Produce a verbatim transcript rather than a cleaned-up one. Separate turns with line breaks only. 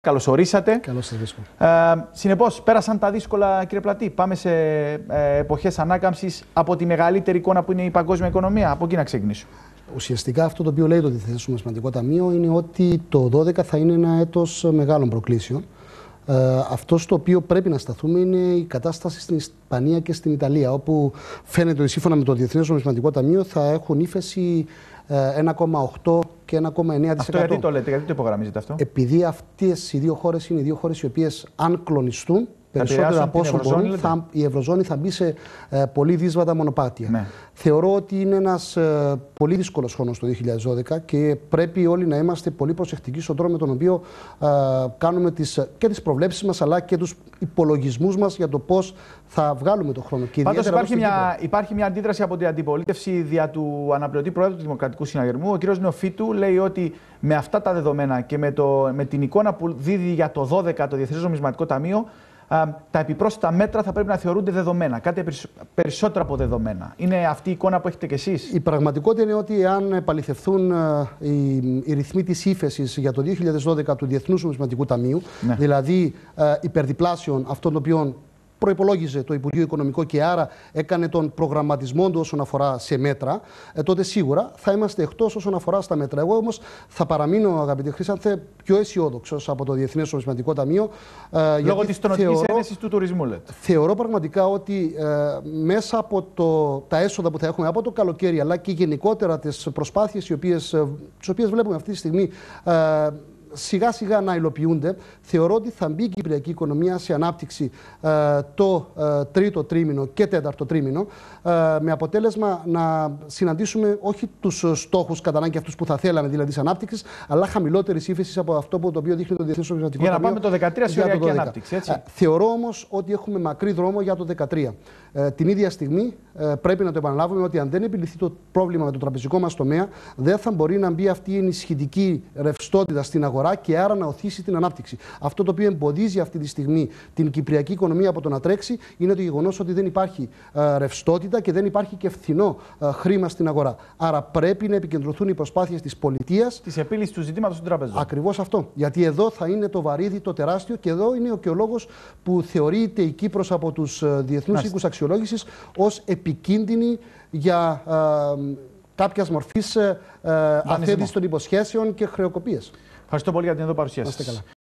Καλώς ορίσατε.
Καλώς σας βρίσκω.
Ε, συνεπώς, πέρασαν τα δύσκολα, κύριε Πλατή. Πάμε σε ε, εποχές ανάκαμψης από τη μεγαλύτερη εικόνα που είναι η παγκόσμια οικονομία. Από εκεί να ξεκινήσω.
Ουσιαστικά αυτό το οποίο λέει το Διεθνές Νομισματικό Ταμείο είναι ότι το δώδεκα θα είναι ένα έτος μεγάλων προκλήσεων. Ε, αυτό στο οποίο πρέπει να σταθούμε είναι η κατάσταση στην Ισπανία και στην Ιταλία, όπου φαίνεται ότι σύμφωνα με το Διεθνές Νομισματικό Ταμείο θα έχουν ύφεση ένα κόμμα οκτώ και ένα κόμμα εννέα τοις εκατό.
Αυτό γιατί το λέτε, γιατί το υπογραμμίζετε αυτό?
Επειδή αυτές οι δύο χώρες είναι οι δύο χώρες οι οποίες, αν κλονιστούν, περισσότερο από όσο μπορούν, θα, η Ευρωζώνη θα μπει σε ε, πολύ δύσβατα μονοπάτια. Ναι. Θεωρώ ότι είναι ένας ε, πολύ δύσκολος χρόνος το δύο χιλιάδες δώδεκα και πρέπει όλοι να είμαστε πολύ προσεκτικοί στον τρόπο με τον οποίο ε, κάνουμε τις, και τις προβλέψεις μας αλλά και τους υπολογισμούς μας για το πώς θα βγάλουμε τον χρόνο.
Πάντως υπάρχει μια, υπάρχει μια αντίδραση από την αντιπολίτευση δια του αναπληρωτή Προέδρου του Δημοκρατικού Συναγερμού. Ο κ. Νεοφύτου λέει ότι με αυτά τα δεδομένα και με, το, με την εικόνα που δίδει για το δώδεκα το Διεθνές Νομισματικό Ταμείο, τα επιπρόσθετα μέτρα θα πρέπει να θεωρούνται δεδομένα, κάτι περισσότερο από δεδομένα. Είναι αυτή η εικόνα που έχετε κι εσείς?
Η πραγματικότητα είναι ότι αν επαληθευθούν οι, οι ρυθμοί της ύφεσης για το δύο χιλιάδες δώδεκα του Διεθνούς Νομισματικού Ταμείου, ναι. δηλαδή υπερδιπλάσεων αυτών των οποίων προϋπολόγιζε το Υπουργείο Οικονομικό και άρα έκανε τον προγραμματισμό του όσον αφορά σε μέτρα, ε, τότε σίγουρα θα είμαστε εκτός όσον αφορά στα μέτρα. Εγώ όμως θα παραμείνω, αγαπητέ Χρήσανθε, πιο αισιόδοξος από το Διεθνές Νομισματικό Ταμείο.
Ε, Λόγω της τονωτικής ένεσης του τουρισμού, λέτε.
Θεωρώ πραγματικά ότι ε, μέσα από το, τα έσοδα που θα έχουμε από το καλοκαίρι, αλλά και γενικότερα τις προσπάθειες οι οποίες, ε, τις οποίες βλέπουμε αυτή τη στιγμή, ε, σιγά σιγά να υλοποιούνται, θεωρώ ότι θα μπει η κυπριακή οικονομία σε ανάπτυξη ε, το ε, τρίτο τρίμηνο και τέταρτο τρίμηνο, ε, με αποτέλεσμα να συναντήσουμε όχι τους στόχους κατά ανάγκη αυτούς που θα θέλαμε, δηλαδή της ανάπτυξης, αλλά χαμηλότερης ύφεσης από αυτό που το οποίο δείχνει το Διεθνές Νομισματικό Ταμείο.
Για να πάμε το δεκατρία σε οριακή ανάπτυξη, έτσι.
Ε, θεωρώ όμως ότι έχουμε μακρύ δρόμο για το δεκατρία. Ε, την ίδια στιγμή ε, πρέπει να το επαναλάβουμε ότι αν δεν επιληθεί το πρόβλημα με το τραπεζικό μας τομέα, δεν θα μπορεί να μπει αυτή η ενισχυτική ρευστότητα στην αγορά και άρα να οθήσει την ανάπτυξη. Αυτό το οποίο εμποδίζει αυτή τη στιγμή την κυπριακή οικονομία από το να τρέξει είναι το γεγονός ότι δεν υπάρχει ε, ρευστότητα και δεν υπάρχει και φθηνό ε, χρήμα στην αγορά. Άρα πρέπει να επικεντρωθούν οι προσπάθειες της πολιτείας.
Της επίλυσης του ζητήματος των τραπεζών.
Ακριβώς αυτό. Γιατί εδώ θα είναι το βαρύδι, το τεράστιο, και εδώ είναι και ο λόγος που θεωρείται η Κύπρος από τους ε, διεθνούς οίκους αξιολόγησης ως επικίνδυνη για ε, κάποιας μορφής ε, ε, αθέτησης των υποσχέσεων και χρεοκοπίες.
Ευχαριστώ πολύ για την εδώ παρουσίαση.